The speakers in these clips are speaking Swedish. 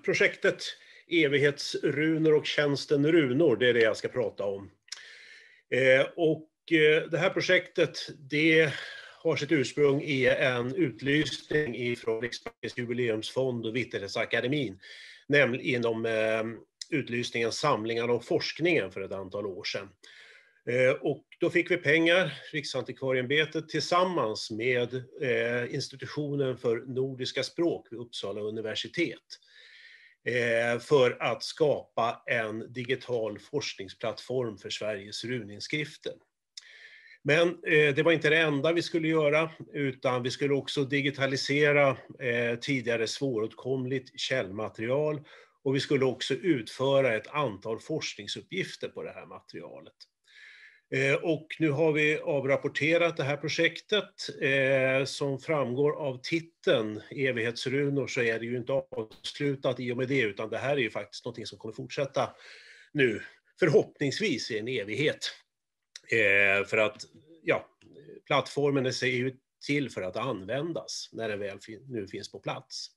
projektet Evighetsrunor och tjänsten runor, det är det jag ska prata om. Det här projektet, det har sitt ursprung i en utlysning från Riksbankens jubileumsfond och Vitterhetsakademin, nämligen inom utlysningen Samlingar om forskningen för ett antal år sedan. Och då fick vi pengar, Riksantikvarieämbetet, tillsammans med institutionen för nordiska språk vid Uppsala universitet, för att skapa en digital forskningsplattform för Sveriges runinskrifter. Men det var inte det enda vi skulle göra, utan vi skulle också digitalisera tidigare svåråtkomligt källmaterial, och vi skulle också utföra ett antal forskningsuppgifter på det här materialet. Och nu har vi avrapporterat det här projektet. Som framgår av titeln Evighetsrunor så är det ju inte avslutat i och med det, utan det här är ju faktiskt något som kommer fortsätta nu, förhoppningsvis i en evighet. För att plattformen är ju till för att användas när den väl nu finns på plats.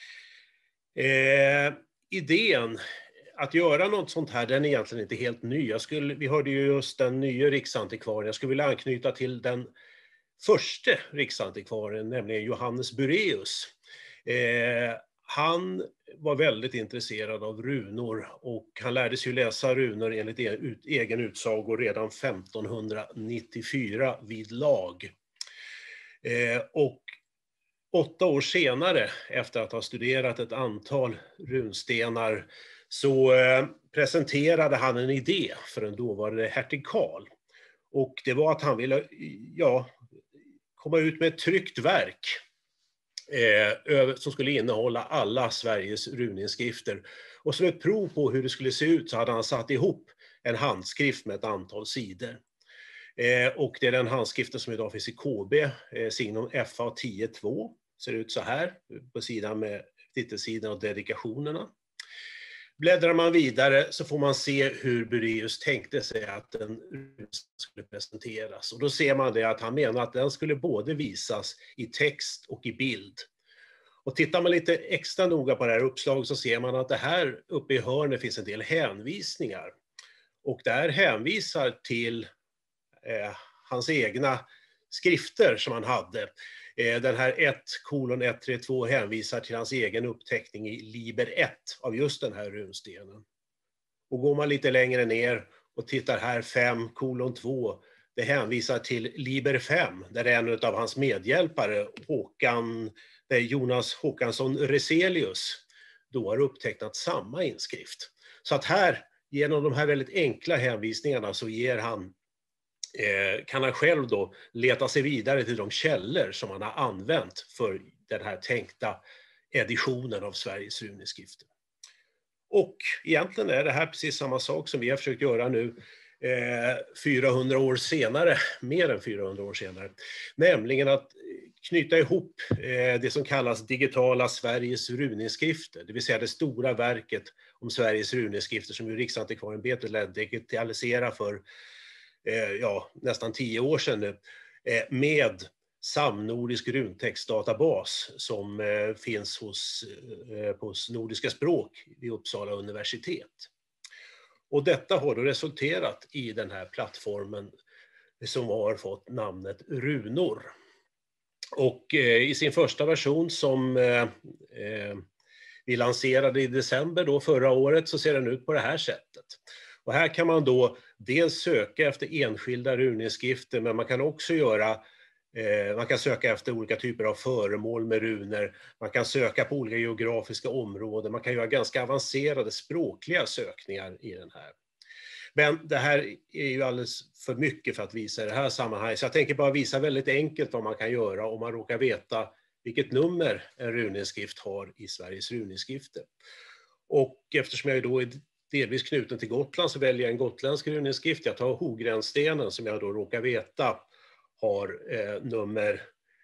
Idén att göra något sånt här, den är egentligen inte helt ny. Vi hörde ju just den nya riksantikvarien. Jag skulle vilja anknyta till den första riksantikvarien, nämligen Johannes Bureus. Han var väldigt intresserad av runor, och han lärde sig läsa runor enligt egen utsago redan 1594 vid lag. Och 8 år senare, efter att ha studerat ett antal runstenar, så presenterade han en idé för den dåvarande hertig Karl. Och det var att han ville komma ut med ett tryckt verk som skulle innehålla alla Sveriges runinskrifter. Och som ett prov på hur det skulle se ut så hade han satt ihop en handskrift med ett antal sidor. Och det är den handskriften som idag finns i KB, signum FA 10.2. Ser ut så här på sidan med titelsidan och dedikationerna. Bläddrar man vidare så får man se hur Bureus tänkte sig att den skulle presenteras. Och då ser man det att han menar att den skulle både visas i text och i bild. Och tittar man lite extra noga på det här uppslaget så ser man att det här uppe i hörnet finns en del hänvisningar. Och där hänvisar till hans egna skrifter som han hade. Den här 1:132 hänvisar till hans egen uppteckning i Liber 1 av just den här runstenen. Och går man lite längre ner och tittar här 5:2, det hänvisar till Liber 5, där en av hans medhjälpare, Jonas Håkansson Reselius, då har upptecknat samma inskrift. Så att här, genom de här väldigt enkla hänvisningarna, så kan han själv då leta sig vidare till de källor som han har använt för den här tänkta editionen av Sveriges runinskrifter. Och egentligen är det här precis samma sak som vi har försökt göra nu 400 år senare, mer än 400 år senare. Nämligen att knyta ihop det som kallas digitala Sveriges runinskrifter, det vill säga det stora verket om Sveriges runinskrifter som ju Riksantikvarieämbetet lät digitalisera för nästan 10 år sedan nu, med samnordisk runtextdatabas som finns hos Nordiska språk vid Uppsala universitet. Och detta har då resulterat i den här plattformen som har fått namnet Runor. Och i sin första version som vi lanserade i december då förra året så ser den ut på det här sättet. Och här kan man då dels söka efter enskilda runinskrifter, men man kan också man kan söka efter olika typer av föremål med runor. Man kan söka på olika geografiska områden. Man kan göra ganska avancerade språkliga sökningar i den här. Men det här är ju alldeles för mycket för att visa i det här sammanhanget. Så jag tänker bara visa väldigt enkelt vad man kan göra om man råkar veta vilket nummer en runinskrift har i Sveriges runinskrifter. Och eftersom jag då är delvis knuten till Gotland så väljer jag en gotländsk runinskrift. Jag tar Hogrenstenen som jag då råkar veta har nummer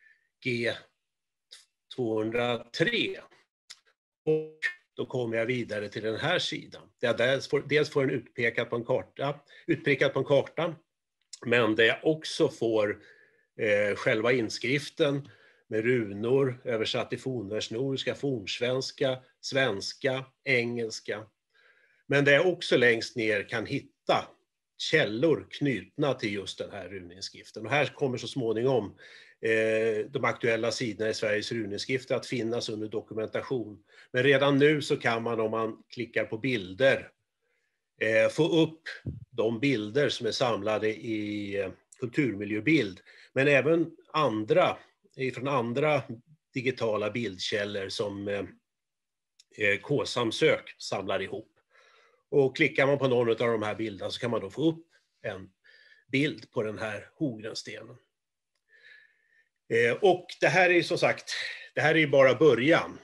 G203. Och då kommer jag vidare till den här sidan. Där jag dels får den utpekad på en karta, men där jag också får själva inskriften med runor översatt i fornvärldsnordiska, fornsvenska, svenska, engelska. Men där jag också längst ner kan hitta källor knutna till just den här runinskriften. Och här kommer så småningom de aktuella sidorna i Sveriges runinskrifter att finnas under dokumentation. Men redan nu så kan man, om man klickar på bilder, få upp de bilder som är samlade i kulturmiljöbild. Men även från andra digitala bildkällor som K-samsök samlar ihop. Och klickar man på någon av de här bilderna så kan man då få upp en bild på den här Hogrenstenen. Och det här är som sagt, det här är ju bara början.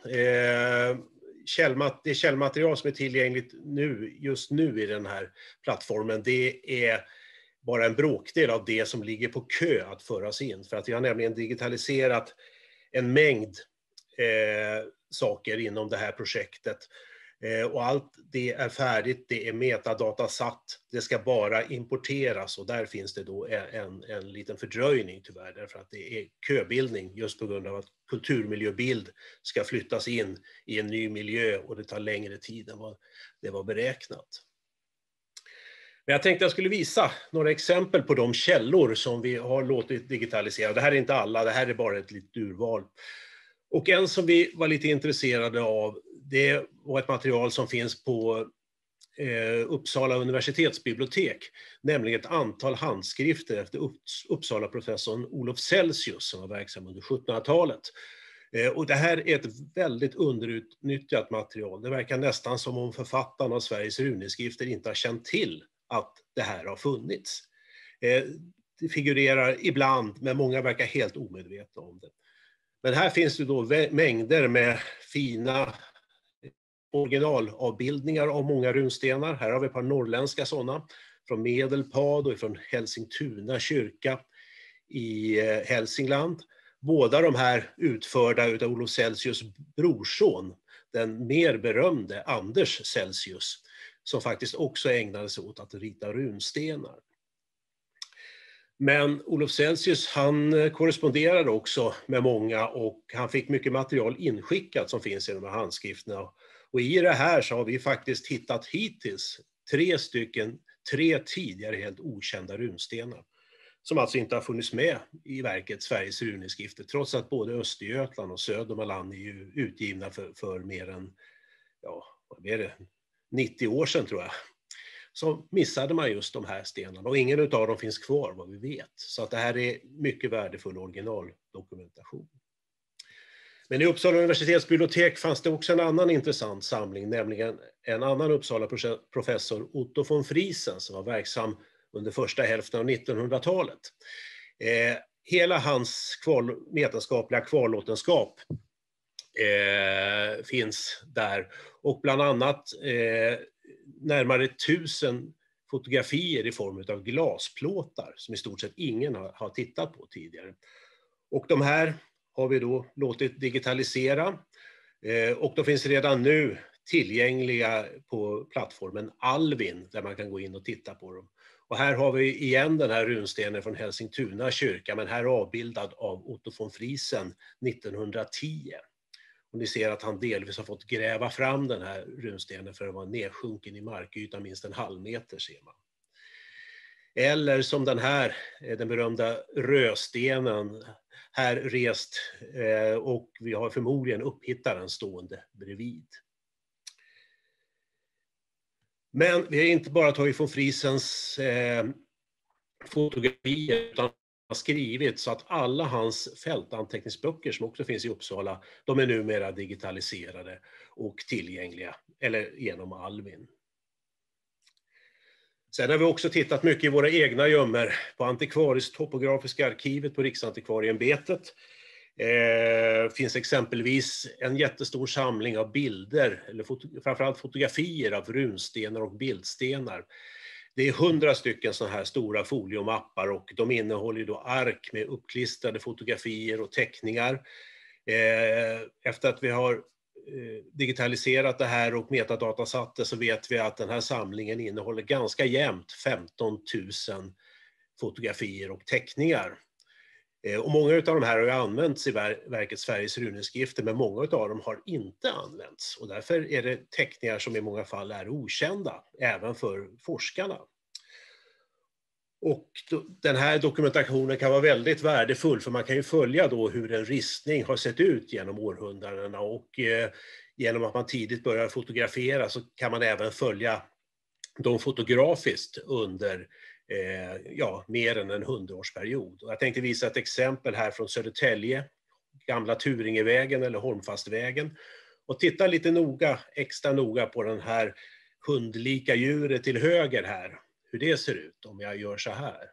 Det källmaterial som är tillgängligt just nu i den här plattformen, det är bara en bråkdel av det som ligger på kö att föras in. För att vi har nämligen digitaliserat en mängd saker inom det här projektet. Och allt det är färdigt, det är metadatasatt, det ska bara importeras och där finns det då en liten fördröjning tyvärr, därför att det är köbildning just på grund av att kulturmiljöbild ska flyttas in i en ny miljö och det tar längre tid än vad det var beräknat. Men jag tänkte jag skulle visa några exempel på de källor som vi har låtit digitalisera. Det här är inte alla, det här är bara ett litet urval. Och en som vi var lite intresserade av, det var ett material som finns på Uppsala universitetsbibliotek, nämligen ett antal handskrifter efter Uppsala-professorn Olof Celsius som var verksam under 1700-talet. Och det här är ett väldigt underutnyttjat material. Det verkar nästan som om författarna av Sveriges runinskrifter inte har känt till att det här har funnits. Det figurerar ibland, men många verkar helt omedvetna om det. Men här finns det då mängder med fina originalavbildningar av många runstenar. Här har vi ett par norrländska sådana från Medelpad och från Helsingtuna kyrka i Hälsingland. Båda de här utförda av Olof Celsius brorson, den mer berömde Anders Celsius, som faktiskt också ägnade sig åt att rita runstenar. Men Olof Celsius, han korresponderade också med många och han fick mycket material inskickat som finns i de här handskrifterna. Och i det här så har vi faktiskt hittat hittills tre tidigare helt okända runstenar. Som alltså inte har funnits med i verket Sveriges runinskrifter, trots att både Östergötland och Södermanland är ju utgivna för mer än, vad är det, 90 år sedan tror jag. Så missade man just de här stenarna och ingen av dem finns kvar vad vi vet. Så att det här är mycket värdefull originaldokumentation. Men i Uppsala universitetsbibliotek fanns det också en annan intressant samling, nämligen en annan Uppsala-professor, Otto von Friesen, som var verksam under första hälften av 1900-talet. Hela hans vetenskapliga kvarlåtenskap finns där och bland annat närmare 1000 fotografier i form av glasplåtar som i stort sett ingen har tittat på tidigare. Och de här har vi då låtit digitalisera och de finns redan nu tillgängliga på plattformen Alvin där man kan gå in och titta på dem. Och här har vi igen den här runstenen från Helsingtuna kyrka, men här avbildad av Otto von Friesen 1910. Och ni ser att han delvis har fått gräva fram den här runstenen för att vara nedsjunken i markytan minst en halv meter ser man. Eller som den här, den berömda rödstenen, här rest och vi har förmodligen upphittaren stående bredvid. Men vi har inte bara tagit von Friesens fotografier utan har skrivit så att alla hans fältanteckningsböcker som också finns i Uppsala, de är numera digitaliserade och tillgängliga eller genom Alvin. Sen har vi också tittat mycket i våra egna gömmor på Antikvarisk-topografiska arkivet på Riksantikvarieämbetet. Finns exempelvis en jättestor samling av bilder, eller framförallt fotografier av runstenar och bildstenar. Det är 100 stycken sådana här stora foliomappar och de innehåller då ark med uppklistrade fotografier och teckningar. Efter att vi har digitaliserat det här och metadatasatt det så vet vi att den här samlingen innehåller ganska jämnt 15 000 fotografier och teckningar. Och många av de här har ju använts i verket Sveriges runinskrifter, men många av dem har inte använts. Och därför är det teckningar som i många fall är okända, även för forskarna. Och den här dokumentationen kan vara väldigt värdefull, för man kan ju följa då hur en ristning har sett ut genom århundradena, och genom att man tidigt börjar fotografera så kan man även följa dem fotografiskt under mer än en 100-årsperiod. Och jag tänkte visa ett exempel här från Södertälje, gamla Turingevägen eller Holmfastvägen, och titta lite extra noga på den här hundlika djuret till höger här. Hur det ser ut om jag gör så här.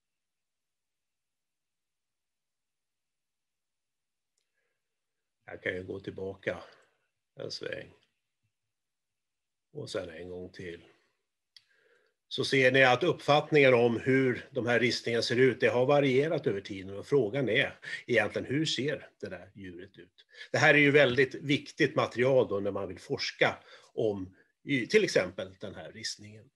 Här kan jag gå tillbaka en sväng. Och sen en gång till. Så ser ni att uppfattningen om hur de här ristningarna ser ut, det har varierat över tiden, och frågan är egentligen hur ser det där djuret ut? Det här är ju väldigt viktigt material då när man vill forska om till exempel den här ristningen.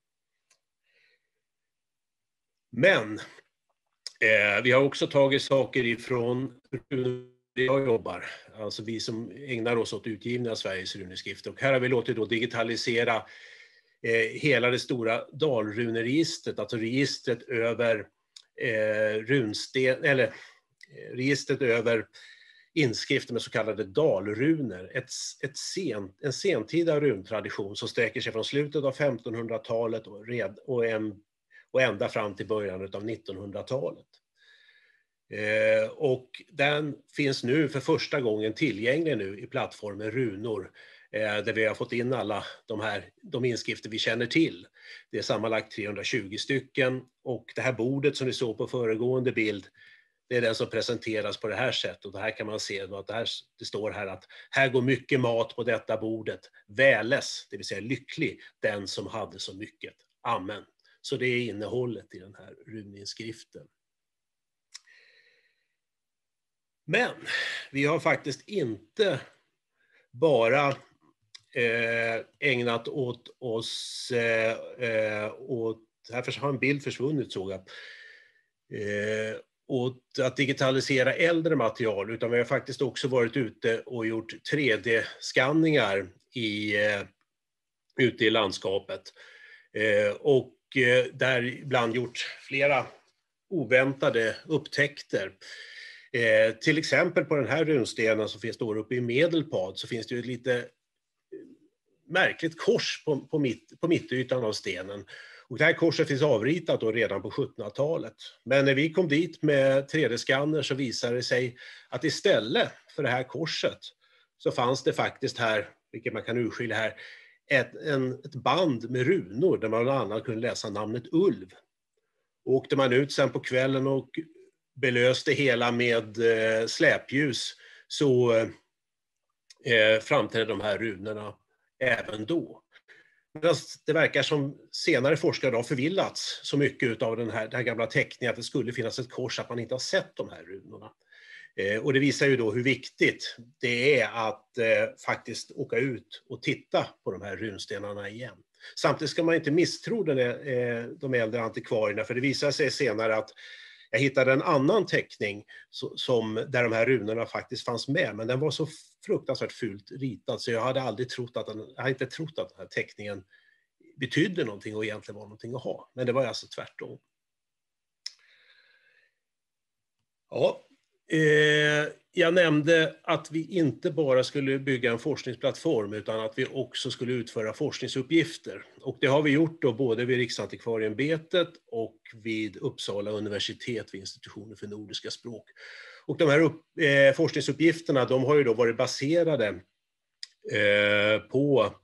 Men vi har också tagit saker ifrån jag jobbar, alltså vi som ägnar oss åt utgivning av Sveriges runeskrifter. Och här har vi låtit då digitalisera hela det stora dalruneregistret, alltså registret över registret över inskrifter med så kallade dalruner. En sentida runtradition som sträcker sig från slutet av 1500-talet och ända fram till början av 1900-talet. Och den finns nu för första gången tillgänglig nu i plattformen Runor, där vi har fått in alla de inskrifter vi känner till. Det är sammanlagt 320 stycken, och det här bordet som ni såg på föregående bild, det är den som presenteras på det här sättet. Och här kan man se att det står här att här går mycket mat på detta bordet. Väles, det vill säga lycklig, den som hade så mycket. Amen. Så det är innehållet i den här runinskriften. Men vi har faktiskt inte bara ägnat åt oss här har en bild försvunnit, såg jag, åt att digitalisera äldre material, utan vi har faktiskt också varit ute och gjort 3D-skanningar ute i landskapet, och där ibland gjort flera oväntade upptäckter. Till exempel på den här runstenen som står uppe i Medelpad, så finns det ju ett lite märkligt kors på mittytan av stenen. Och det här korset finns avritat då redan på 1700-talet. Men när vi kom dit med 3D-skanner så visade det sig att istället för det här korset så fanns det faktiskt här, vilket man kan urskilja här, ett band med runor där man bland annat kunde läsa namnet Ulv. Och åkte man ut sen på kvällen och belöste hela med släpljus, så framträdde de här runorna även då. Men det verkar som senare forskare har förvillats så mycket av den här gamla teckningen att det skulle finnas ett kors att man inte har sett de här runorna. Och det visar ju då hur viktigt det är att faktiskt åka ut och titta på de här runstenarna igen. Samtidigt ska man inte misstro de äldre antikvarierna, för det visar sig senare att jag hittade en annan teckning där de här runorna faktiskt fanns med, men den var så fruktansvärt fult ritad så jag hade inte trott att den här teckningen betydde någonting och egentligen var någonting att ha. Men det var alltså tvärtom. Ja, jag nämnde att vi inte bara skulle bygga en forskningsplattform utan att vi också skulle utföra forskningsuppgifter. Och det har vi gjort då både vid Riksantikvarieämbetet och vid Uppsala universitet vid institutionen för nordiska språk. Och de här forskningsuppgifterna, de har ju då varit baserade på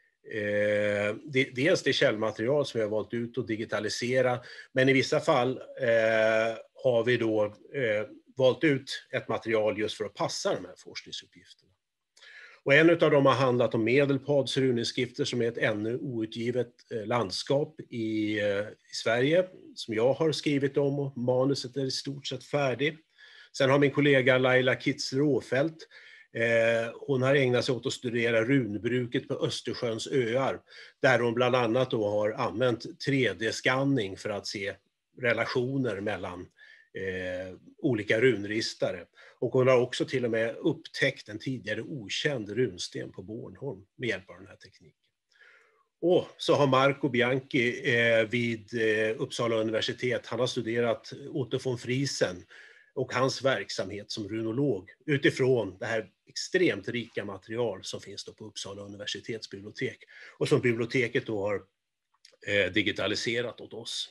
dels det källmaterial som vi har valt ut att digitalisera, men i vissa fall har vi då valt ut ett material just för att passa de här forskningsuppgifterna. Och en av dem har handlat om Medelpads runinskrifter som är ett ännu outgivet landskap i Sverige som jag har skrivit om, och manuset är i stort sett färdigt. Sen har min kollega Laila Kitz-Råfält, hon har ägnat sig åt att studera runbruket på Östersjöns öar, där hon bland annat då har använt 3D-skanning för att se relationer mellan olika runristare. Och hon har också till och med upptäckt en tidigare okänd runsten på Bornholm med hjälp av den här tekniken. Och så har Marco Bianchi vid Uppsala universitet, han har studerat Otto von Friesen och hans verksamhet som runolog utifrån det här extremt rika material som finns då på Uppsala universitetsbibliotek och som biblioteket då har digitaliserat åt oss.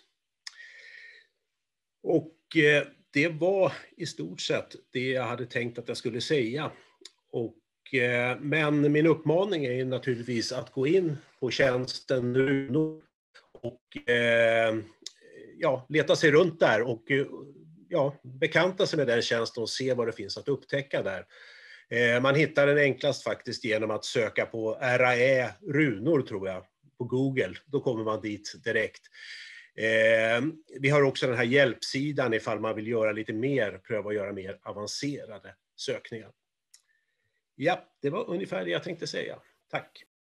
Och det var i stort sett det jag hade tänkt att jag skulle säga. Men min uppmaning är naturligtvis att gå in på tjänsten Runor och leta sig runt där och bekanta sig med den tjänsten och se vad det finns att upptäcka där. Man hittar den enklast faktiskt genom att söka på RAE runor tror jag på Google. Då kommer man dit direkt. Vi har också den här hjälpsidan ifall man vill göra lite mer, pröva att göra mer avancerade sökningar. Ja, det var ungefär det jag tänkte säga. Tack!